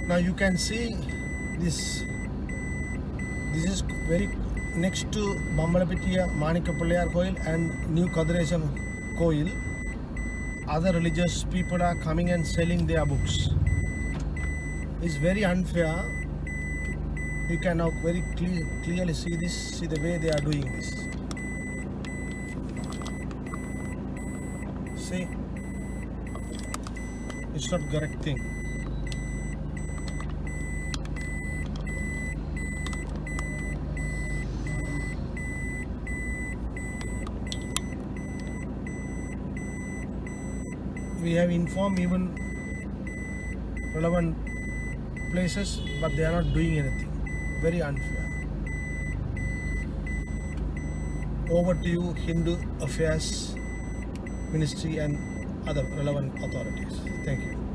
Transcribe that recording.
Now you can see this. This is very next to Bambalapitiya Manikapallayar Koil and New Kadiresham Koil. Other religious people are coming and selling their books. It's very unfair. You can now very clearly see this. See the way they are doing this. See, it's not correct thing. We have informed even relevant places, but they are not doing anything. Very unfair. Over to you, Hindu Affairs Ministry and other relevant authorities. Thank you.